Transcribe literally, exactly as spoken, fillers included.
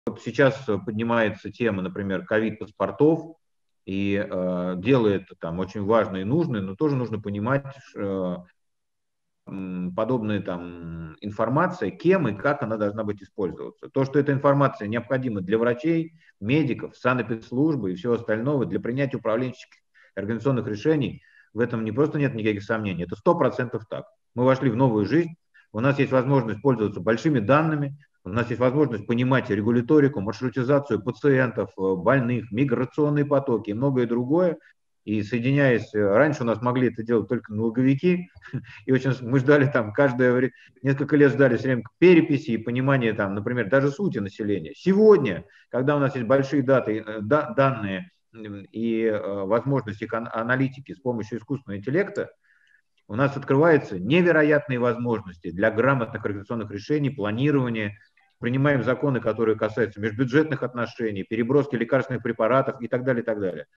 Вот сейчас поднимается тема, например, ковид-паспортов, и э, делает там очень важное и нужное, но тоже нужно понимать, э, подобная там информация, кем и как она должна быть использоваться. То, что эта информация необходима для врачей, медиков, санэпидслужбы и всего остального, для принятия управленческих организационных решений, в этом не просто нет никаких сомнений, это сто процентов так. Мы вошли в новую жизнь, у нас есть возможность пользоваться большими данными, у нас есть возможность понимать регуляторику, маршрутизацию пациентов, больных, миграционные потоки и многое другое. И соединяясь, раньше у нас могли это делать только налоговики, и очень мы ждали там каждое несколько лет ждали все время переписи и понимания там, например, даже сути населения. Сегодня, когда у нас есть большие даты, да, данные и э, возможности аналитики с помощью искусственного интеллекта, у нас открываются невероятные возможности для грамотных организационных решений, планирования. Принимаем законы, которые касаются межбюджетных отношений, переброски лекарственных препаратов и так далее, и так далее.